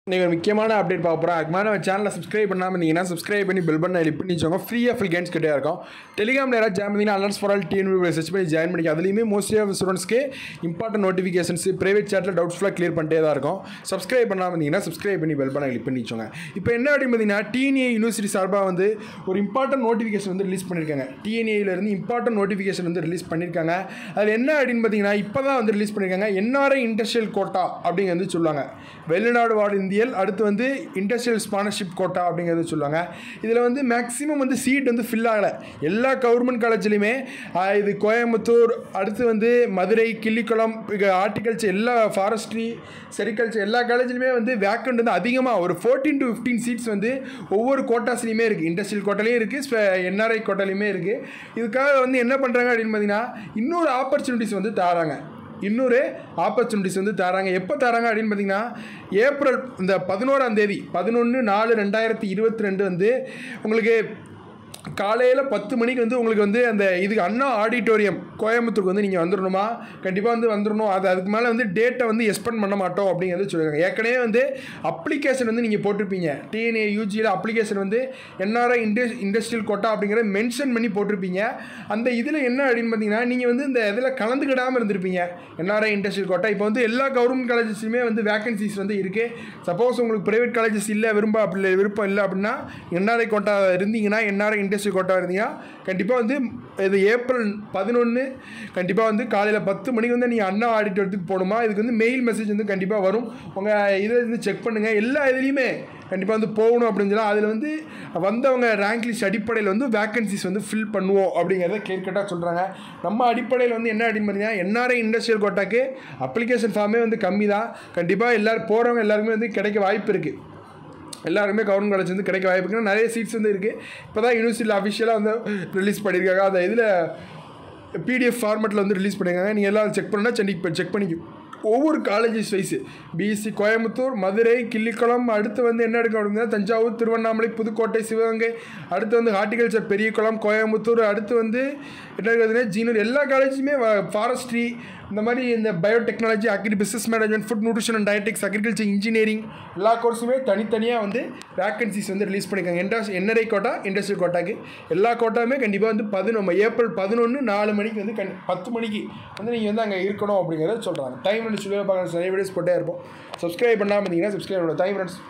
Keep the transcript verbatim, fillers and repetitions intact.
நீங்கள் ஒரு முக்கியமான அப்டேட் பார்க்க போகிறோம். அதுக்கு மேலே நம்ம சேனலை சப்ஸ்கிரைப் பண்ணாமல் இருந்தீங்கன்னா சப்ஸ்கிரைப் பண்ணி பெல் பண்ண கிளிக் பண்ணி வச்சோங்க. ஃப்ரீயாக ஃபுல் கேம்ஸ் கிட்டே இருக்கும். டெலிகிராமில் யாராவது ஜாயின் பண்ணிங்கன்னா alerts for all TN search பண்ணி ஜாயின் பண்ணிக்க. அதுலேயுமே மோஸ்ட்லி ஆஃப் ஸ்டூடெண்ட்ஸ்க்கு இம்பார்ட்டன்ட் நோட்டிஃபிகேஷன்ஸ் ப்ரைவேட் சேட்டில் டவுட்ஸ்ஃபுல்லாக கிளியர் பண்ணிட்டே தான் இருக்கும். சப்ஸ்கிரைப் பண்ணாமல் இருந்தீங்கன்னா சப்ஸ்கிரைப் பண்ணி பெல் பண்ண கிளிக் பண்ணி வச்சோங்க. இப்போ என்ன அப்படின்னு பார்த்தீங்கன்னா டிஎன்ஏ யூனிவர்சிட்டி சார்பாக வந்து ஒரு இம்பார்ட்டன்ட் நோட்டிஃபிகேஷன் வந்து ரிலீஸ் பண்ணியிருக்காங்க. டிஎன்ஏலேருந்து இம்பார்ட்டன்ட் நோட்டிஃபிகேஷன் வந்து ரிலீஸ் பண்ணியிருக்காங்க. அது என்ன அப்படின்னு பார்த்தீங்கன்னா இப்போ தான் வந்து ரிலீஸ் பண்ணியிருக்காங்க. என்ஆர்ஐ இண்டஸ்ட்ரியல் கோட்டா அப்படிங்க வந்து சொல்லுவாங்க. வெளிநாடு வாழ் இந்தியல், அடுத்து வந்து இண்டஸ்ட்ரியல் ஸ்பான்சர்ஷிப் கோட்டா அப்படிங்கிறது சொல்லுவாங்க. இதில் வந்து மேக்ஸிமம் வந்து சீட் வந்து ஃபில் ஆகலை. எல்லா கவர்மெண்ட் காலேஜ்லையுமே இது கோயம்புத்தூர், அடுத்து வந்து மதுரை, கிள்ளிக்குளம், ஹார்டிகல்ச்சர், எல்லா ஃபாரஸ்ட்ரி, செரிகல்ச்சர் எல்லா காலேஜ்லையுமே வந்து வேக்கண்ட் வந்து அதிகமாக ஒரு ஃபோர்டீன் டு ஃபிஃப்டீன் சீட்ஸ் வந்து ஒவ்வொரு கோட்டாஸ்லையுமே இருக்குது. இண்டஸ்ட்ரியல் கோட்டாலையும் இருக்குது, என்ஆர்ஐ கோட்டாலையுமே இருக்குது. இதுக்காக வந்து என்ன பண்ணுறாங்க அப்படின்னு பார்த்தீங்கன்னா இன்னொரு ஆப்பர்ச்சுனிட்டிஸ் வந்து தராங்க. இன்னொரு ஆப்பர்ச்சுனிட்டிஸ் வந்து தராங்க. எப்போ தராங்க அப்படின்னு பார்த்தீங்கன்னா ஏப்ரல் இந்த பதினோராம் தேதி பதினொன்று நாலு ரெண்டாயிரத்தி இருபத்தி ரெண்டு வந்து உங்களுக்கு காலையில் பத்து மணிக்கு வந்து உங்களுக்கு வந்து அந்த இதுக்கு அண்ணா ஆடிட்டோரியம் கோயம்புத்தூருக்கு வந்து நீங்கள் வந்துடணுமா, கண்டிப்பாக வந்து வந்துடணும். அது அதுக்கு மேலே வந்து டேட்டை வந்து எக்ஸ்பெண்ட் பண்ண மாட்டோம் அப்படிங்கிறது சொல்லியிருக்காங்க. ஏற்கனவே வந்து அப்ளிகேஷன் வந்து நீங்கள் போட்டிருப்பீங்க. டிஎன்ஏ யூஜியில் அப்ளிகேஷன் வந்து என்ஆர்ஐ இண்டஸ் இண்டஸ்ட்ரியல் கோட்டா அப்படிங்கிற மென்ஷன் பண்ணி போட்டிருப்பீங்க. அந்த இதில் என்ன அப்படின்னு பார்த்தீங்கன்னா நீங்கள் வந்து இந்த இதில் கலந்துக்கிடாமல் இருந்திருப்பீங்க. என்ஆர்ஐ இண்டஸ்ட்ரியல் கோட்டா இப்போ வந்து எல்லா கவர்மெண்ட் காலேஜஸ்லையுமே வந்து வேகன்சிஸ் வந்து இருக்குது. சப்போஸ் உங்களுக்கு ப்ரைவேட் காலேஜஸ் இல்லை, விரும்ப அப்படி விருப்பம் இல்லை அப்படின்னா என்ஆர்ஐ கோட்டா இருந்தீங்கன்னா, என்ஆர்ஐ இண்டஸ்ட்ரியல் கோட்டா இருந்தீங்கன்னா கண்டிப்பாக வந்து இது ஏப்ரல் பதினொன்று கண்டிப்பாக வந்து காலையில் பத்து மணிக்கு வந்து நீங்கள் அண்ணா ஆடிட்டோரியத்துக்கு போகணுமா. இதுக்கு வந்து மெயில் மெசேஜ் வந்து கண்டிப்பாக வரும். உங்கள் இதை வந்து செக் பண்ணுங்கள். எல்லா இதுலேயுமே கண்டிப்பாக வந்து போகணும் அப்படின்னு சொல்லலாம். அதில் வந்து வந்தவங்க ரேங்க் லிஸ்ட் அடிப்படையில் வந்து வேகன்சிஸ் வந்து ஃபில் பண்ணுவோம் அப்படிங்கிறத கிளியர் கட்டாக சொல்கிறாங்க. நம்ம அடிப்படையில் வந்து என்ன அப்படின்னு பார்த்தீங்கன்னா என்ஆர்ஐ இண்டஸ்ட்ரியல் கோட்டாக்கு அப்ளிகேஷன் ஃபார்மே வந்து கம்மி தான். கண்டிப்பாக எல்லோரும் போகிறவங்க எல்லாருமே வந்து கிடைக்க வாய்ப்பு இருக்குது. எல்லாருமே கவர்மெண்ட் காலேஜ் வந்து கிடைக்க வாய்ப்பு இருக்குது. நிறைய சீட்ஸ் வந்து இருக்குது. இப்போ தான் யூனிவர்சிட்டியில் அஃபிஷியலாக வந்து ரிலீஸ் பண்ணியிருக்காங்க. அந்த இதில் பிடிஎஃப் ஃபார்மெட்டில் வந்து ரிலீஸ் பண்ணியிருக்காங்க. நீங்கள் எல்லாம் செக் பண்ணால் சென்னைக்கு செக் பண்ணிக்கும். ஒவ்வொரு colleges wise BSc Coimbatore, Madurai, Killikulam, அடுத்து வந்து என்ன எடுக்க அப்படின்னா தஞ்சாவூர், திருவண்ணாமலை, புதுக்கோட்டை, சிவகங்கை, அடுத்து வந்து ஹார்டிகல்ச்சர் பெரியகுளம், கோயம்புத்தூர், அடுத்து வந்து என்ன இருக்குதுன்னா ஜீனூர், எல்லா காலேஜுமே ஃபாரஸ்ட்ரி, இந்த மாதிரி இந்த biotechnology, agri business management, food nutrition and dietetics, agriculture, engineering எல்லா கோர்ஸுமே தனித்தனியாக வந்து வேக்கன்சிஸ் வந்து ரிலீஸ் பண்ணியிருக்காங்க. இண்டஸ் என்ஆர்ஐ கோட்டா, இண்டஸ்ட்ரியல் கோட்டாக்கு எல்லா கோட்டாவுமே கண்டிப்பாக வந்து பதினொன்று ஏப்ரல் பதினொன்று நாலு மணிக்கு வந்து கண் பத்து மணிக்கு வந்து நீங்கள் வந்து அங்கே இருக்கணும் அப்படிங்கிறத சொல்கிறாங்க. டைம் ரெண்டு சொல்லி பார்க்குற நிறைய வீடியோஸ் போட்டே இருப்போம். சப்ஸ்கிரைப் பண்ணாமல் இருந்தீங்கன்னா சப்ஸ்கிரைப் பண்ணணும். Time friends.